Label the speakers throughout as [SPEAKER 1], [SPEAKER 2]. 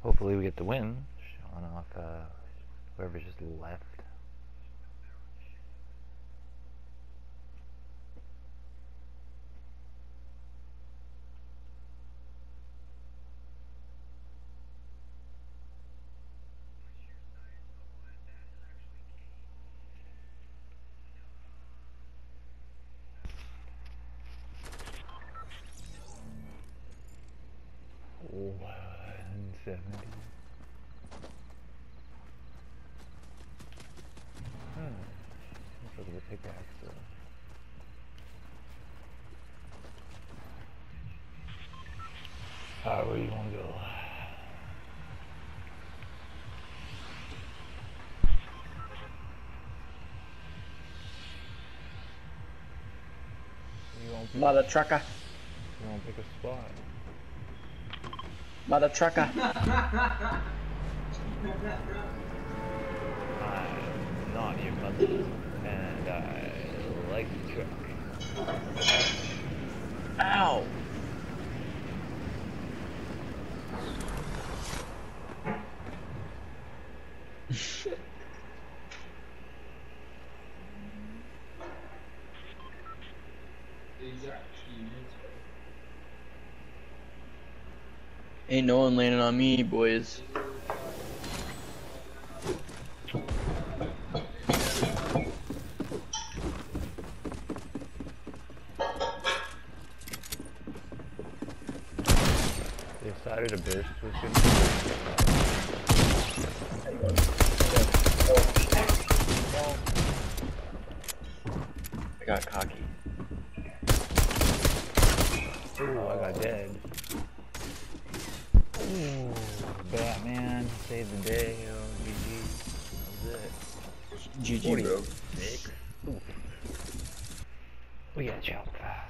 [SPEAKER 1] Hopefully we get the win. Showing off whoever just left. Oh, 170. Let's look at the pickaxe though. Alright, where do you want to go?
[SPEAKER 2] Mother trucker.
[SPEAKER 1] You want to pick a spot?
[SPEAKER 2] Mother trucker.
[SPEAKER 1] I'm not your mother, and I like to truck.
[SPEAKER 2] Ow! Ain't no one landing on me, boys.
[SPEAKER 1] They decided to burst was good.
[SPEAKER 2] I got cocky.
[SPEAKER 1] Ooh, I got dead. Ooh, Batman saved the day. Oh, GG. That was it.
[SPEAKER 2] GG, bro.
[SPEAKER 1] 46. Ooh. We got chopped fast.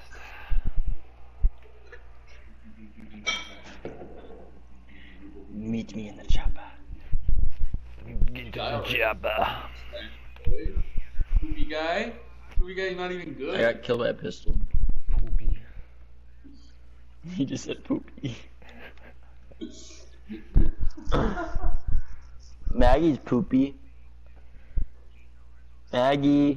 [SPEAKER 2] Meet me in the chopper.
[SPEAKER 1] Get to the chopper.
[SPEAKER 3] Poopy guy? Poopy guy's not even good.
[SPEAKER 2] I got killed by a pistol.
[SPEAKER 1] Poopy.
[SPEAKER 2] He just said poopy. Maggie's poopy. Maggie.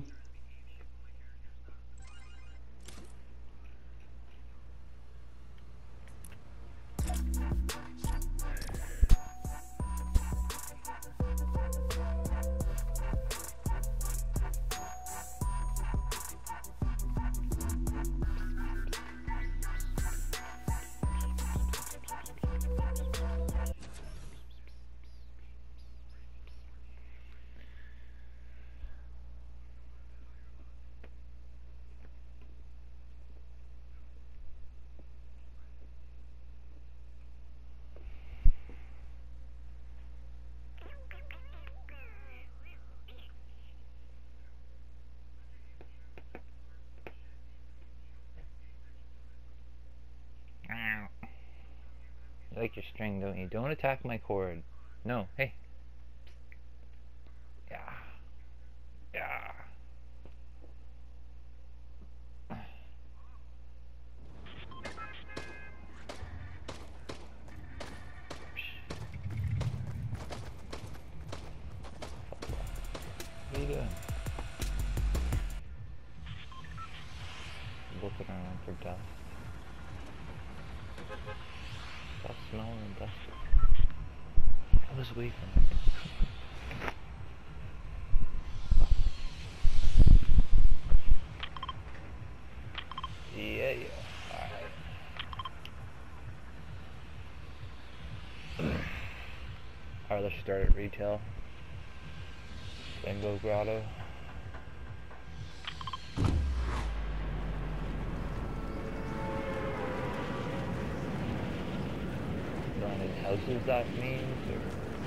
[SPEAKER 1] You like your string, don't you? Don't attack my cord. No, hey. Yeah. Yeah. What are you doing? Looking around for dust. Stop smelling dust. I was waiting. Yeah. Alright, let's start at retail. Then go grotto. Houses that means, or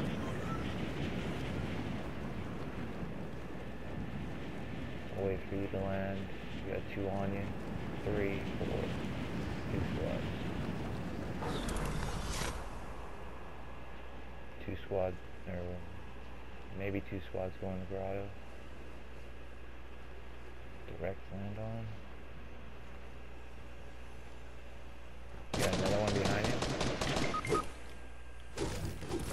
[SPEAKER 1] I'll wait for you to land. You got 2 on you. 3, 4, 2 squads. 2 squads, or maybe 2 squads going to grotto. Direct land on. You got another one behind you.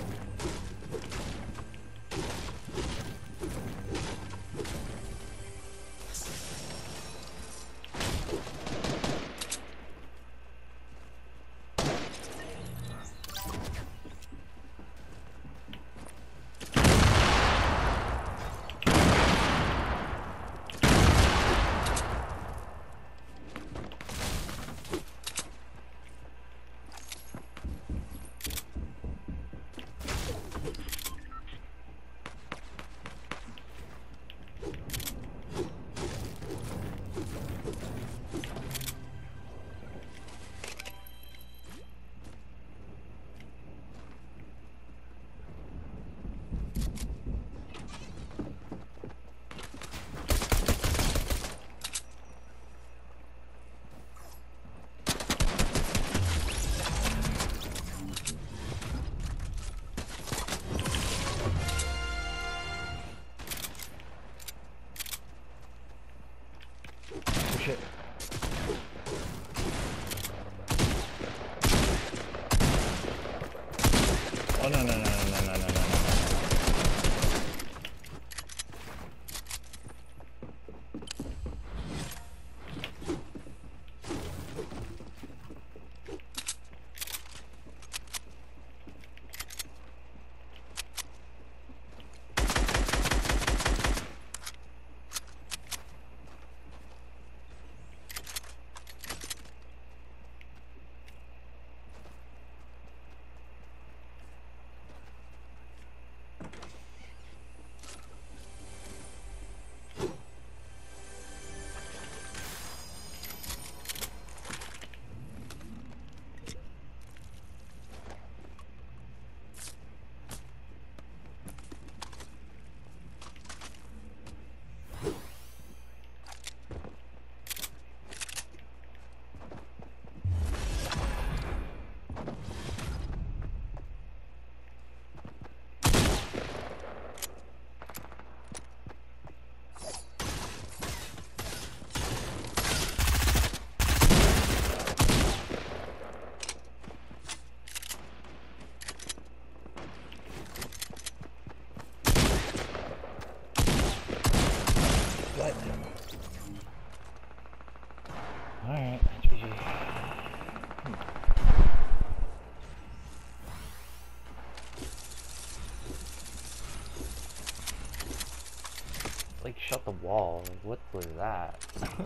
[SPEAKER 1] like shut the wall. Like, what was that?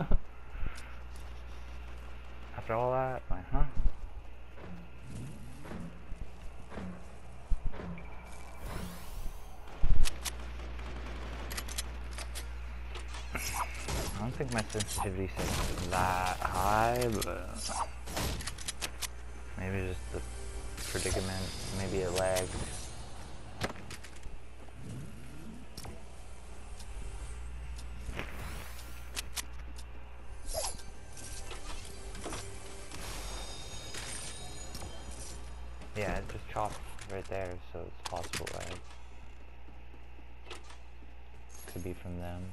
[SPEAKER 1] After all that, like, huh? I don't think my sensitivity is that high, but maybe just the predicament, maybe it lags. Yeah, it just chopped right there, so it's possible lag. Could be from them.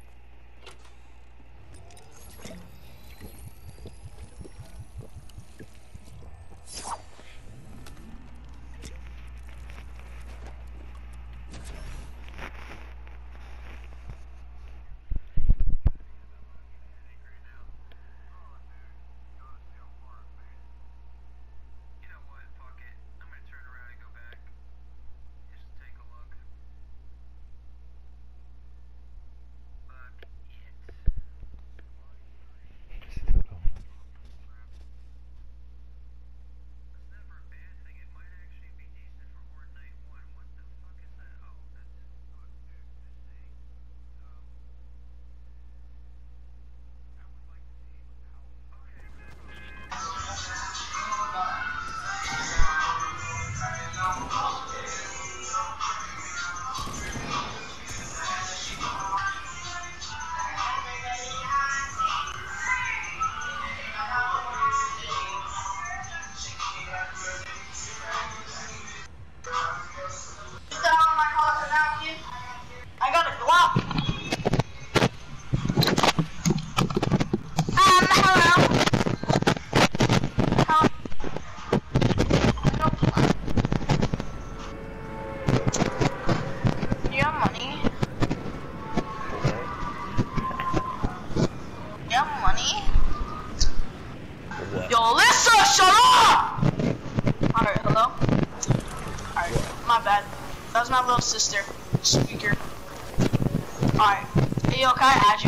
[SPEAKER 4] Yo, Lisa, shut up! Alright, hello? Alright, my bad. That was my little sister. Speaker. Alright. Hey, yo, can I add you?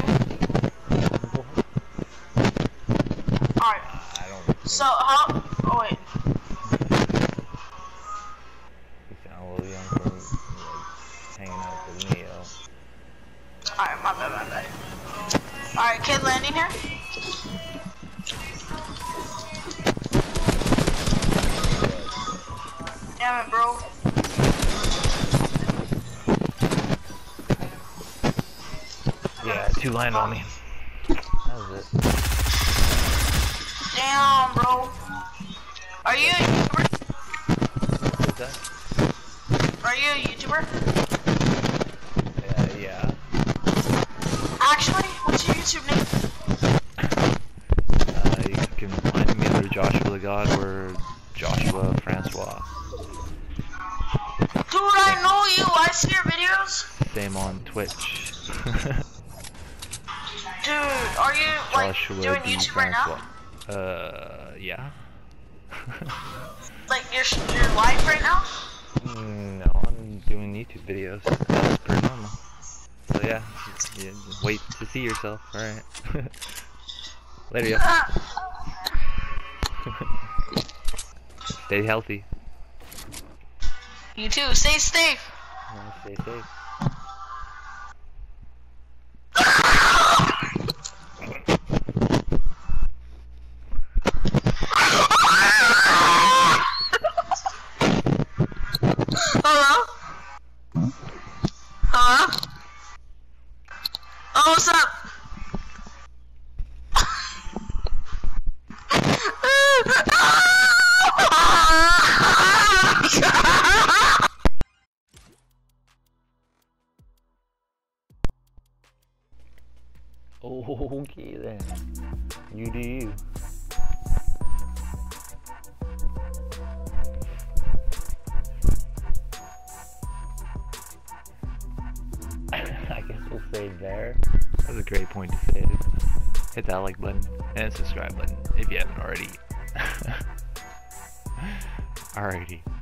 [SPEAKER 4] Alright.
[SPEAKER 1] I don't.
[SPEAKER 4] So, how? Oh, wait.
[SPEAKER 1] You sound a little young for like, hanging out with me, yo.
[SPEAKER 4] Alright, my bad. Alright, kid landing here? Damn it, bro.
[SPEAKER 1] Yeah, 2 land on me. That was it.
[SPEAKER 4] Damn, bro. Are you a YouTuber?
[SPEAKER 1] What's that?
[SPEAKER 4] Are you a YouTuber?
[SPEAKER 1] Yeah.
[SPEAKER 4] Actually, what's your YouTube name?
[SPEAKER 1] You can find me under Joshua the God or Joshua Francois.
[SPEAKER 4] Dude, I know you. I see your videos.
[SPEAKER 1] Same on Twitch.
[SPEAKER 4] Dude, are you like
[SPEAKER 1] Joshua
[SPEAKER 4] doing
[SPEAKER 1] D.
[SPEAKER 4] YouTube right now?
[SPEAKER 1] Yeah.
[SPEAKER 4] Like your live right now?
[SPEAKER 1] No, I'm doing YouTube videos. That's pretty normal. So yeah, wait to see yourself. Alright. Later, yo. Stay healthy.
[SPEAKER 4] You too. Stay safe.
[SPEAKER 1] Stay safe.
[SPEAKER 4] Hello? Hello? Oh, what's up?
[SPEAKER 1] Okay then. You do you. I guess we'll save there. That was a great point to save. Hit that like button and subscribe button if you haven't already. Alrighty.